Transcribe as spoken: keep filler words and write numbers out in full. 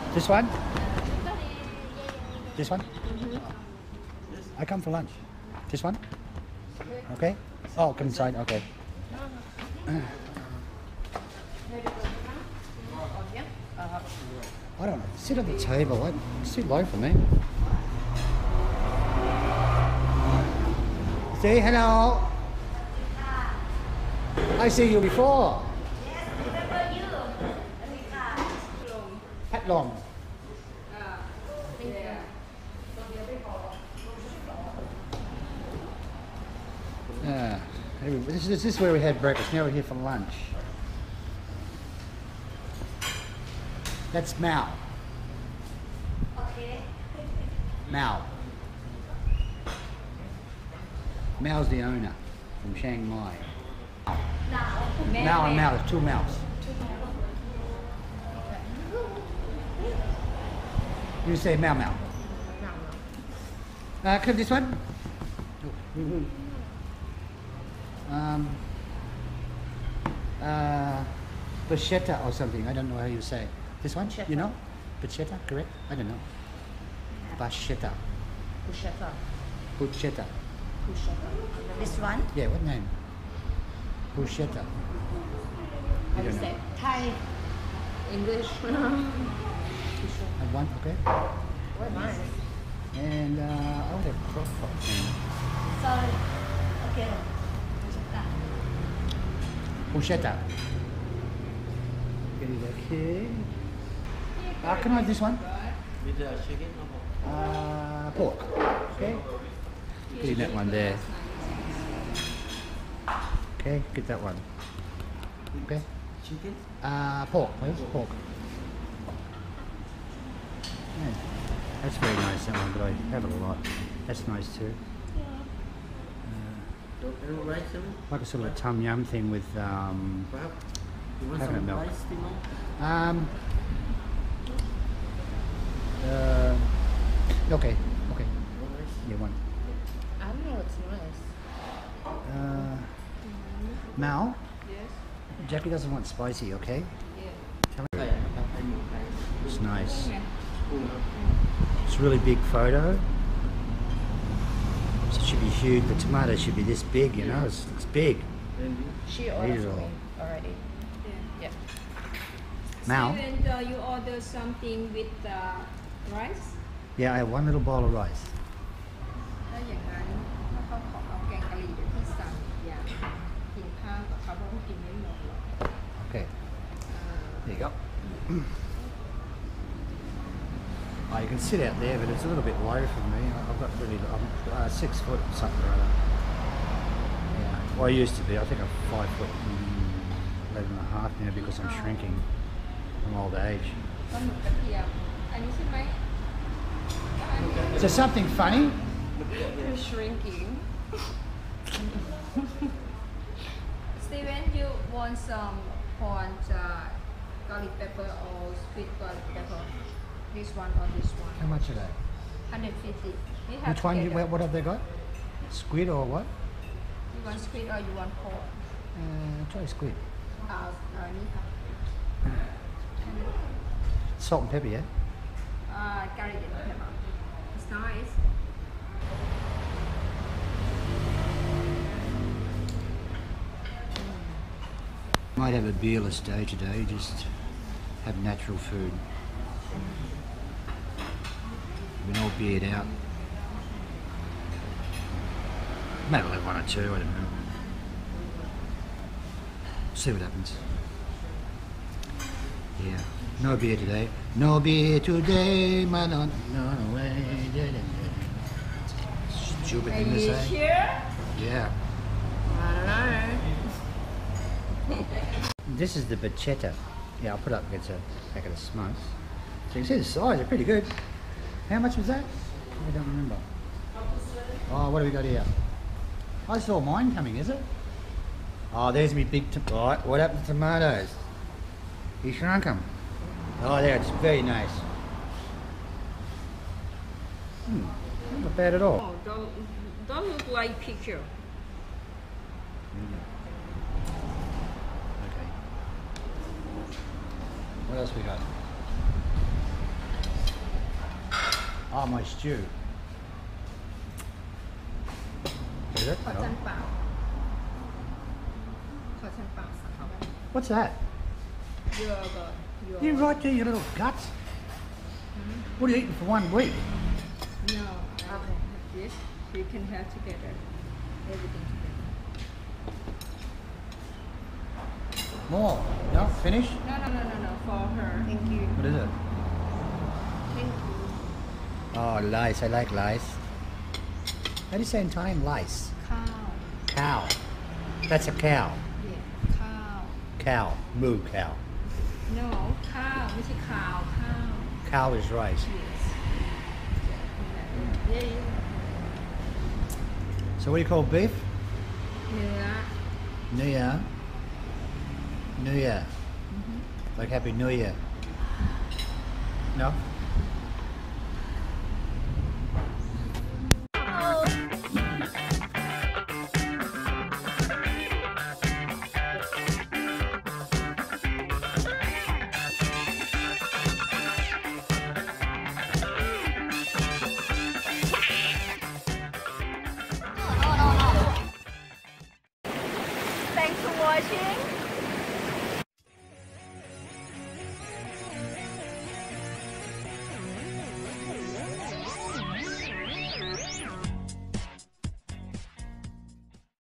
This one? This one? I come for lunch. This one? Okay. Oh, come inside. Okay. I don't know. Sit at the table. It's too low for me. Say hello. I see you before. Yes, remember you. Pat Long. Yeah. This is, this is where we had breakfast. Now we're here for lunch. That's Mao. Okay. Mao. Mao's the owner from Chiang Mai. Now. Mao and Mao, there's two Maos. You say Mao Mao. Uh, clip this one. Um, uh, Bruschetta or something. I don't know how you say. This one, you know? Bruschetta, correct? I don't know. Bruschetta. Bruschetta. Bruschetta. This one? Yeah, what name? Bruschetta. How do you say? Thai. English. And one, okay. Very nice. And uh, I would have crock pot. Sorry. Okay. Bruschetta. Okay. Uh, can I have this one? With the chicken or Uh, pork. Okay. Getting that one there. Okay, get that one. Okay. chicken? Uh, pork, please. Pork. Yeah. That's very nice, that one, but I have it a lot. That's nice too. And rice, seven? Like a sort of a tom yum thing with um, Perhaps you want Coconut some milk. rice, Timo? um. Uh, okay, okay. No rice? Yeah, one. I don't know, it's nice. Uh, Mal, Yes. Jackie doesn't want spicy, okay? Yeah. Right, I need rice. It's nice. Mm. It's a really big photo. So it should be huge. The tomato should be this big, you know. It's, it's big. And She ordered These for are me all- already. Yeah. Mal, Steven, uh, you order something with uh, rice? yeah, I have one little bowl of rice. ถ้าอย่างนั้นถ้าเขาขอเอาแกงกะหรี่เดี๋ยวพี่สั่งอย่างกินข้าวกับเขาเพราะว่ากินไม่หมดหรอก Okay. There you go. Oh, you can sit out there, but it's a little bit low for me. I- I've got really, I'm uh, six foot or something or other. Yeah. Well, I used to be. I think I'm five foot mm, eleven and a half now because I'm shrinking from old age. ปลาหมึกกระเทียมอันนี้ใช่ไหม Is there something funny? You're shrinking Steven, you want some corn uh, garlic pepper or sweet garlic pepper? This one or this one? How much are they? one hundred fifty. We have Which one? You, together. what have they got? Squid or what? You want squid or you want pork? Uh, try squid. เอาเอาอันนี้ค่ะ Salt and pepper, yeah? uh, garlic and pepper. It's nice. Might have a beerless day today, just have natural food. Been all beered out. Maybe I'll have one or two, I don't know. See what happens. Yeah, no beer today. No beer today, my lord. No way. Stupid Are thing to you say. sure? Yeah. I This is the bruschetta. Yeah, I'll put it up against a packet of smokes. So you can see the size, they're pretty good. How much was that? I don't remember. Oh, what do we got here? I saw mine coming, is it? Oh, there's me big, to right, what happened to tomatoes? You shrunk them. Oh, there, it's very nice. Hmm, not bad at all. Oh, don't, don't look like picture. Okay. What else we got? Oh, my stew. Is it? ขอ No. จานเปล่าขอจานเปล่าสั่งเข้าไป What's that? yogurt yogurt You right there, you little guts. What are you eating for one week? no I have this we can have together everything together More. No, finish? no no no no no for her Thank you. What is it? Thank you. Oh, lice. I like lice. How do you say in Thai? Lice. ข้าว Cow. That's a cow. yeah ข้าว Cow. Moo cow. no ข้าวไม่ใช่ข้าวข้าว Cow is rice. yes yeah yeah So what do you call beef? เนื้อ New Year. New Year. Like Happy New Year. No? Thanks for watching.